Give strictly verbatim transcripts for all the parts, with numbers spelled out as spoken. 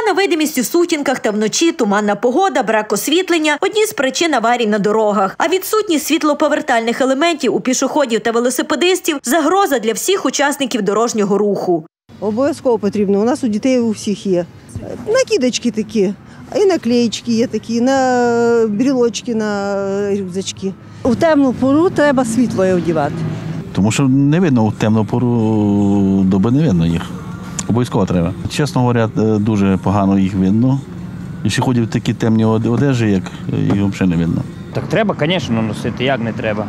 Погана видимість у сутінках та вночі, туманна погода, брак освітлення – одні з причин аварій на дорогах. А відсутність світлоповертальних елементів у пішоходів та велосипедистів – загроза для всіх учасників дорожнього руху. Обов'язково потрібно. У нас у дітей у всіх є. Накидочки такі, і наклеїчки є такі, на брілочки, на рюкзачки. У темну пору треба світло одягати. Тому що не видно, в темну пору доби не видно їх. Обов'язково треба. Чесно говоря, дуже погано їх видно. Якщо ходять в такі темні одежі, як їх взагалі не видно. Так треба, звісно, носити. Як не треба?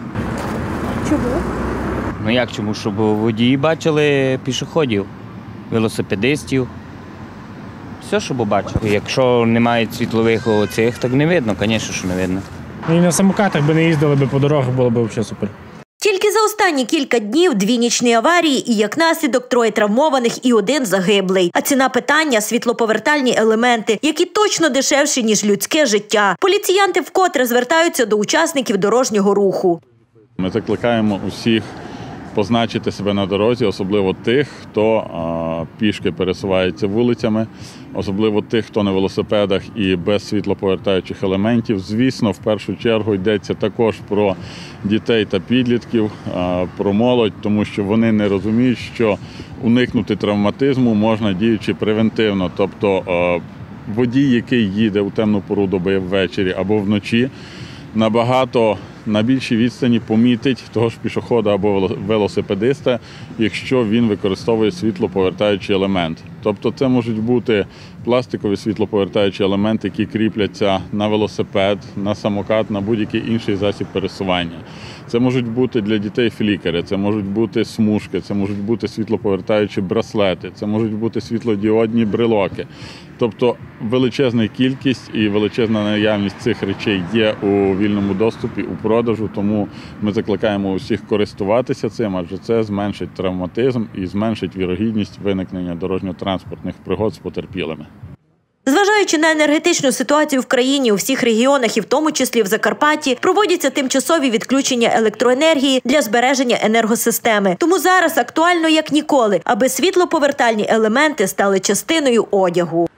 Чому? Ну як чому? Щоб водії бачили пішоходів, велосипедистів. Все, щоб бачили. Якщо немає світлових оцих, так не видно, звісно, що не видно. І на самокатах би не їздили би по дорогах, було б взагалі супер. Тільки за останні кілька днів дві нічні аварії і, як наслідок, троє травмованих і один загиблий. А ціна питання – світлоповертальні елементи, які точно дешевші, ніж людське життя. Поліціянти вкотре звертаються до учасників дорожнього руху. Ми закликаємо усіх позначити себе на дорозі, особливо тих, хто а, пішки пересувається вулицями, особливо тих, хто на велосипедах і без світлоповертаючих елементів. Звісно, в першу чергу йдеться також про дітей та підлітків, а, про молодь, тому що вони не розуміють, що уникнути травматизму можна, діючи превентивно. Тобто а, водій, який їде у темну пору доби ввечері або вночі, набагато на більшій відстані помітить того ж пішохода або велосипедиста, якщо він використовує світлоповертаючий елемент. Тобто це можуть бути пластикові світлоповертаючі елементи, які кріпляться на велосипед, на самокат, на будь-який інший засіб пересування. Це можуть бути для дітей флікери, це можуть бути смужки, це можуть бути світлоповертаючі браслети, це можуть бути світлодіодні брелоки. Тобто величезна кількість і величезна наявність цих речей є у вільному доступі, у продажу, тому ми закликаємо усіх користуватися цим, адже це зменшить травматизм і зменшить вірогідність виникнення дорожньо-транспортних пригод з потерпілими. Зважаючи на енергетичну ситуацію в країні, у всіх регіонах, і в тому числі в Закарпатті, проводяться тимчасові відключення електроенергії для збереження енергосистеми. Тому зараз актуально як ніколи, аби світлоповертальні елементи стали частиною одягу.